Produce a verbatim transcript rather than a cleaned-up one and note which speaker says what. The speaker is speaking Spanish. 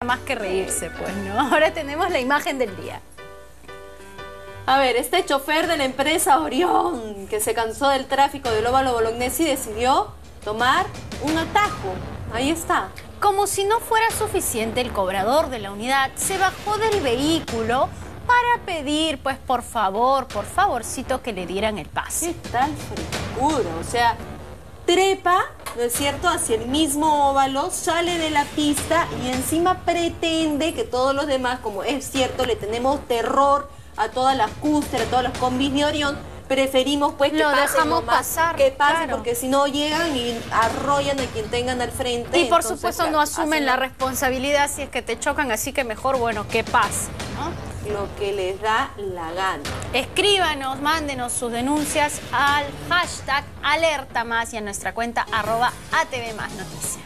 Speaker 1: más que reírse, pues, ¿no? Ahora tenemos la imagen del día.
Speaker 2: A ver, este chofer de la empresa Orión, que se cansó del tráfico del óvalo Bolognesi, decidió tomar un atajo. Ahí está.
Speaker 1: Como si no fuera suficiente, el cobrador de la unidad se bajó del vehículo para pedir, pues, por favor, por favorcito, que le dieran el pase.
Speaker 2: ¿Qué tal frescura? O sea, trepa, ¿no es cierto?, hacia el mismo óvalo, sale de la pista y encima pretende que todos los demás, como es cierto, le tenemos terror a todas las cúster, a todas las combis de Orión, preferimos pues que
Speaker 1: Lo
Speaker 2: pasen
Speaker 1: dejamos
Speaker 2: nomás,
Speaker 1: pasar,
Speaker 2: que pasen,
Speaker 1: claro.
Speaker 2: Porque si no llegan y arrollan a quien tengan al frente.
Speaker 1: Y por
Speaker 2: entonces,
Speaker 1: supuesto
Speaker 2: claro,
Speaker 1: no asumen
Speaker 2: hacen
Speaker 1: la responsabilidad si es que te chocan, así que mejor, bueno, que pase, ¿no?
Speaker 2: lo que les da la gana.
Speaker 1: Escríbanos, mándenos sus denuncias al hashtag alerta más y a nuestra cuenta arroba A T V más noticias.